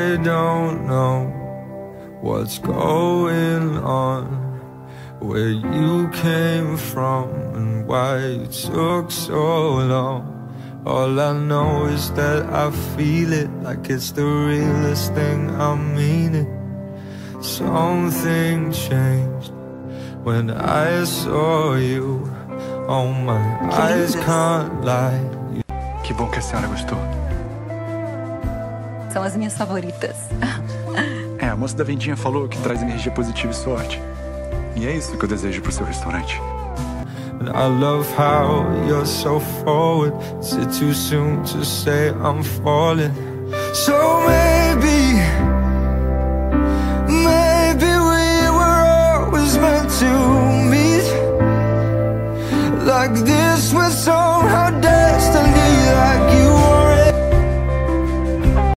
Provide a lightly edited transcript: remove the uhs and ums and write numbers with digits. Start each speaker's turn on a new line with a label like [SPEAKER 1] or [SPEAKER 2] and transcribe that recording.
[SPEAKER 1] I don't know what's going on, where you came from and why it took so long. All I know is that I feel it like it's the realest thing, I mean it. Something changed when I saw you. Oh, my eyes can't lie.
[SPEAKER 2] Que bom que a senhora gostou.
[SPEAKER 3] São as minhas favoritas.
[SPEAKER 2] É, a moça da vendinha falou que traz energia positiva e sorte. E é isso que eu desejo pro seu restaurante.
[SPEAKER 1] And I love how you're so forward. Is it too soon to say I'm falling? So maybe we were always meant to meet like this, was somehow destiny. Like